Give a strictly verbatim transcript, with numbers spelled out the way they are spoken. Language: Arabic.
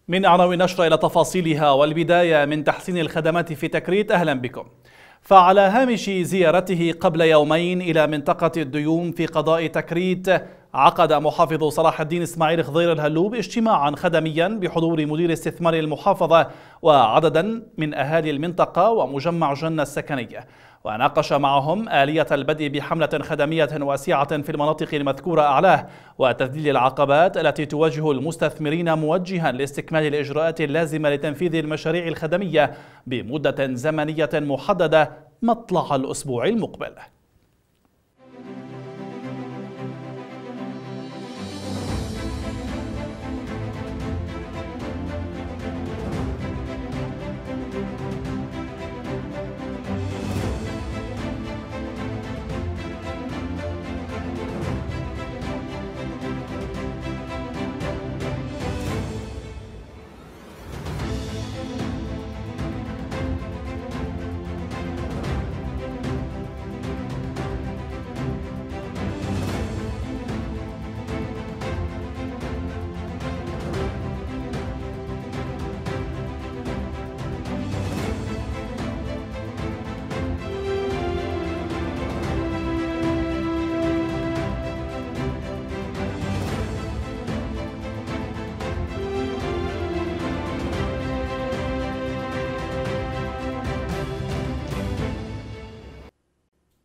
من عناوين النشرة إلى تفاصيلها، والبداية من تحسين الخدمات في تكريت. أهلا بكم. فعلى هامش زيارته قبل يومين إلى منطقة الديوم في قضاء تكريت، عقد محافظ صلاح الدين إسماعيل خضير الهلوب اجتماعا خدميا بحضور مدير استثمار المحافظة وعددا من أهالي المنطقة ومجمع جنة السكنية، وناقش معهم آلية البدء بحملة خدمية واسعة في المناطق المذكورة أعلاه وتذليل العقبات التي تواجه المستثمرين، موجها لاستكمال الإجراءات اللازمة لتنفيذ المشاريع الخدمية بمدة زمنية محددة مطلع الأسبوع المقبل.